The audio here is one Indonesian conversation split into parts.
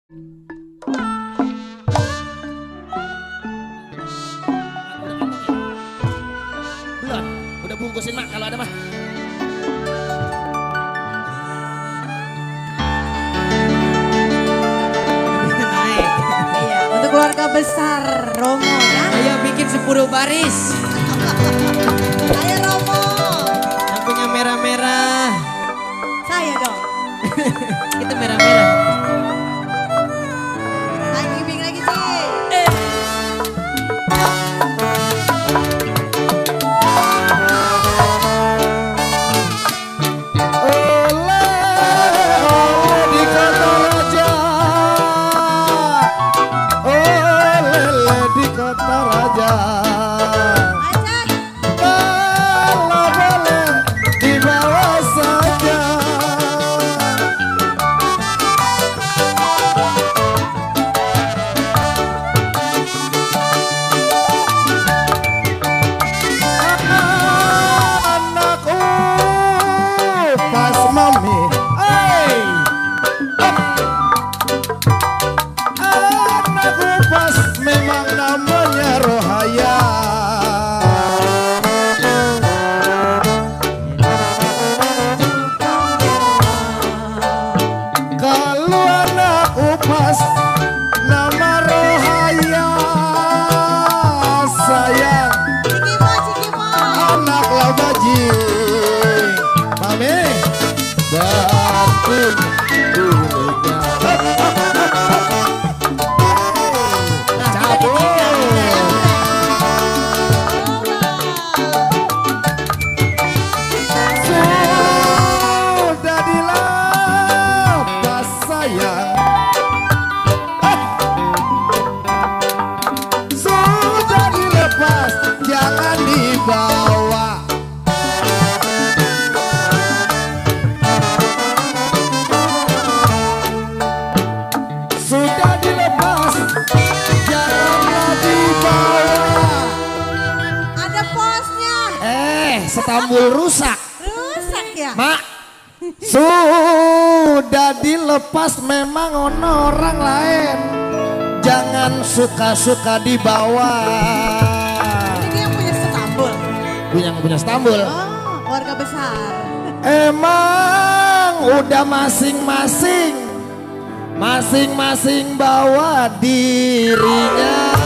Belum, udah bungkusin mak kalau ada mah. Naik. Iya, untuk keluarga besar Romo ya. Ayo bikin 10 baris. Ayo Romo. Yang punya merah-merah. Saya dong. Kita merah-merah. Lagi bing lagi sih. Setambul rusak. Rusak ya? Mak, sudah dilepas memang ono orang lain. Jangan suka-suka dibawa. Ini yang punya setambul. Punya setambul. Oh, keluarga besar. Emang udah masing-masing bawa dirinya.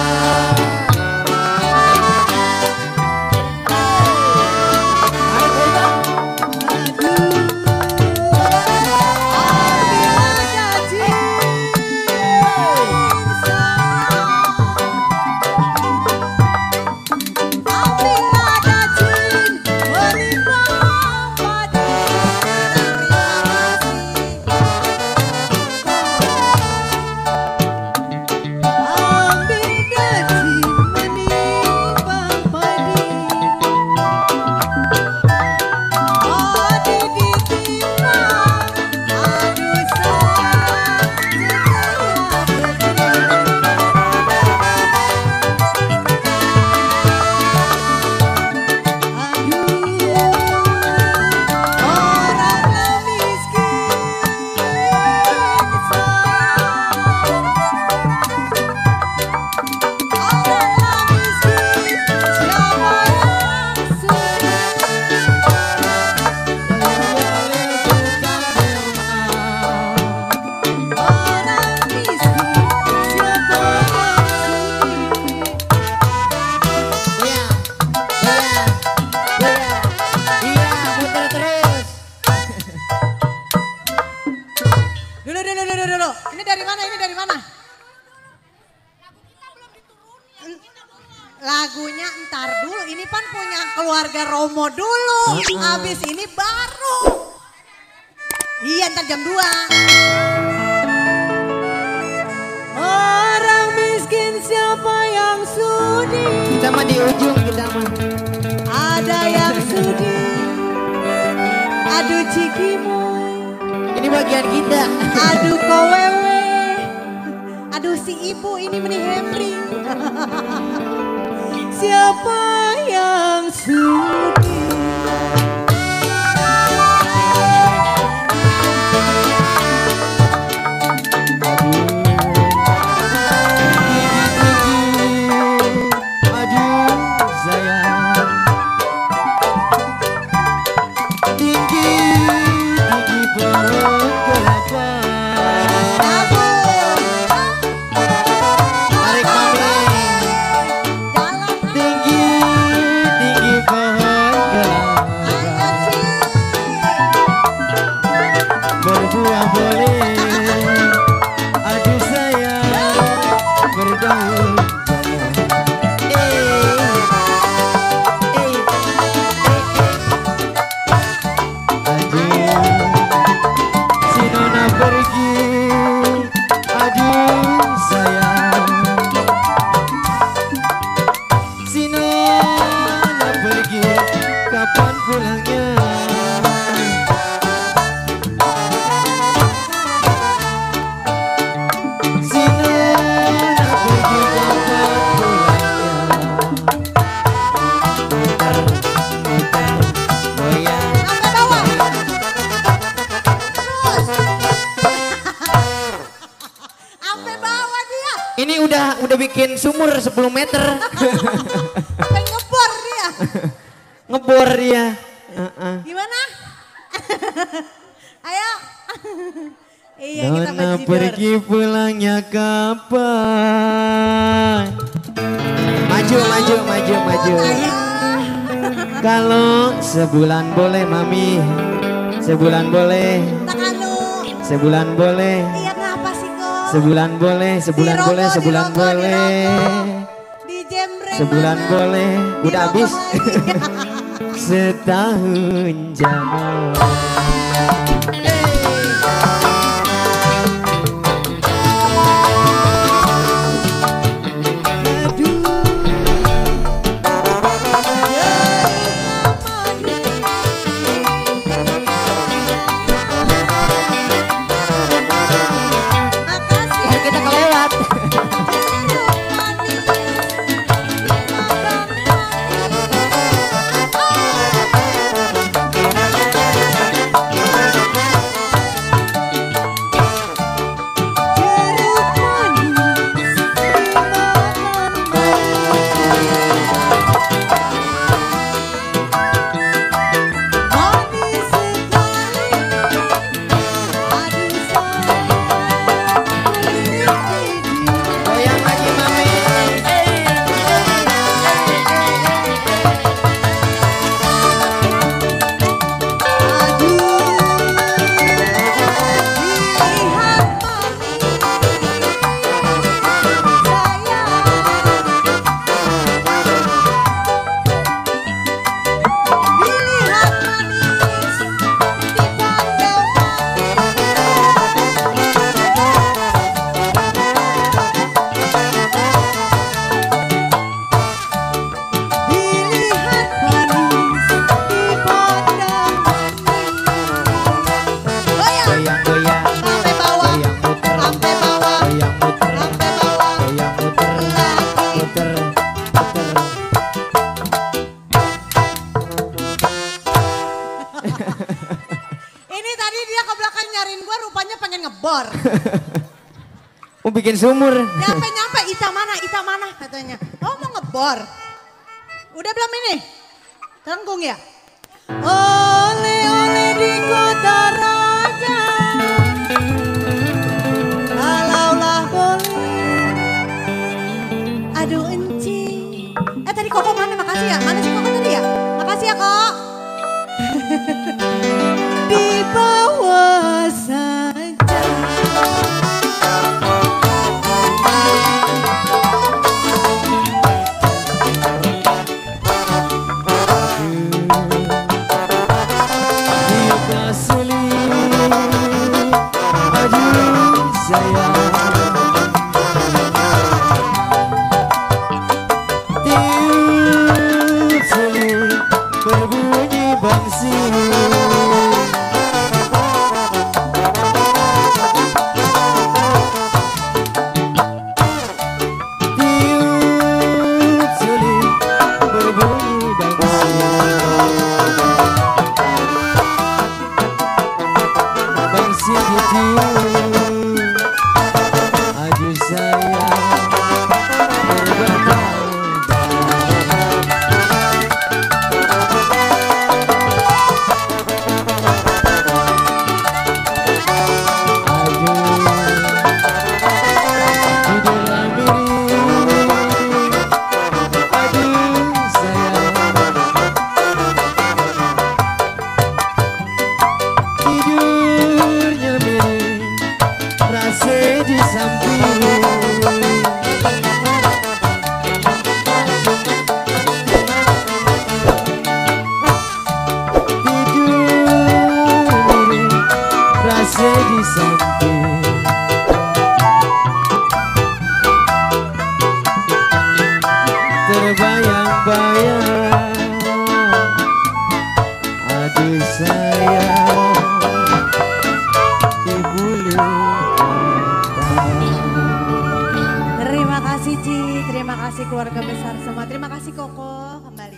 Dulu. Ini dari mana? Lagunya entar dulu. Ini Pan punya keluarga Romo dulu. Habis ini baru. Iya, ntar jam 2. Orang miskin siapa yang sudi? Kita mah di ujung kita mah. Ada yang sudi. Aduh Cikimoy. Ini bagian kita. Aduh kowewe. Aduh si ibu ini meni Henry. Siapa yang sudi? Aduh. sampai bawah dia. Ini udah bikin sumur 10 meter. Sampai ngebor dia. Ngebor dia. Gimana? Ayo. Iya kita Dona berjibur. pergi pulangnya kapan? Maju. Ayo. Kalau sebulan boleh mami, sebulan boleh, Takanu. sebulan boleh, Iya ngapa sih kok? sebulan boleh, sebulan Dirokok, boleh, sebulan dirokok, boleh, dirokok. Di jembreng sebulan mana? boleh, udah Dirokok habis. lagi. Setahun jangan. Makasih. Kita kelewat. Goyang lagi mami. Goyang goyang. Sampai bawah. Goyang muter. Sampai bawah. Goyang muter. Sampai bawah. Goyang muter. Muter. Muter. Ini tadi dia ke belakang nyariin gua rupanya pengen ngebor. Mau bikin sumur. Nyampe Ita mana katanya. Oh mau ngebor. Udah belum ini? Tanggung ya? Oleh-oleh di kota raja. Kalaulah boleh. Aduh enci. Tadi Koko mana? Makasih ya. Mana sih Koko tadi ya? Makasih ya Kok. Di bawah saja. Kita sulit. Aduh sayang. Tiup sulit berbunyi bangsil. Tiup sulit berbunyi bangsil. Bangsil ditiup. Aduh sayang. Berbakar. Di samping terbayang-bayang, aduh sayang di bulu Terima kasih Ci, terima kasih keluarga besar semua, terima kasih Koko kembali.